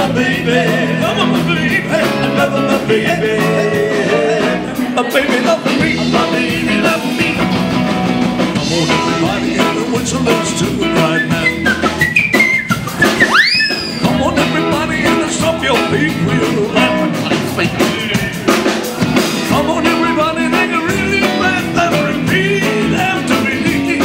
my baby, love my baby, love my baby. My baby love me, my baby love me. Come on everybody in the whistle, let's do it right now. Come on everybody and stop your feet, we'll laugh. Come on everybody, take a really fast and repeat after me.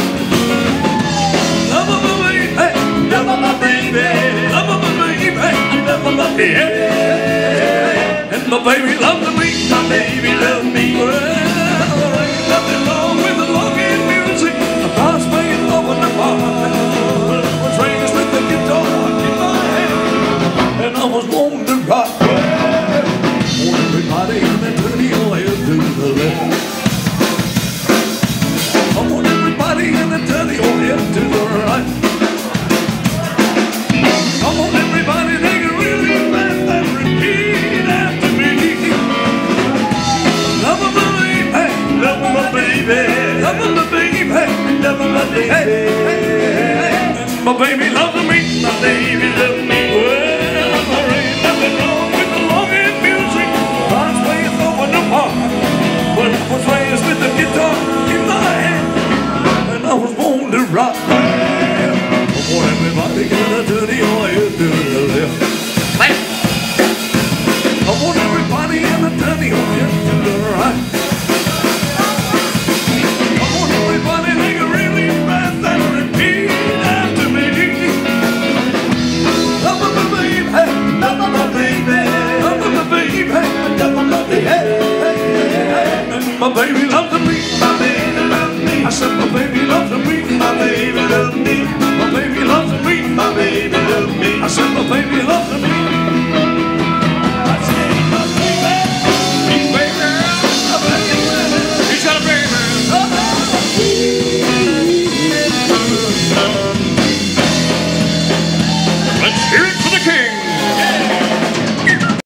Love my baby, love my baby, love my baby, love my baby. And my baby loves me, my baby loves me. Well, there ain't nothing wrong with the longing music. The bass playing over the bar. Was raised with the guitar in my hand, and I was wanting to rock. Everybody in the dirty oil to the left. Come on everybody in the dirty oil to the right. Come on everybody, take it really fast and repeat after me. Love my baby, love my baby, love my baby, love my baby. My baby loves me, my baby loves me. Well, there ain't nothing wrong with the longing music. But I was raised with the guitar in my hand, and I was born to rock. Come on everybody, get a dirty oil to the left. Come on everybody, get a dirty oil to the right. Come on everybody, take it really fast and repeat after me. Love my baby, love my baby, love my baby, love my baby. My baby loves me, my baby loves me. I said my baby loves me, my baby loves me. My baby loves me, my baby loves me. I said my baby loves me.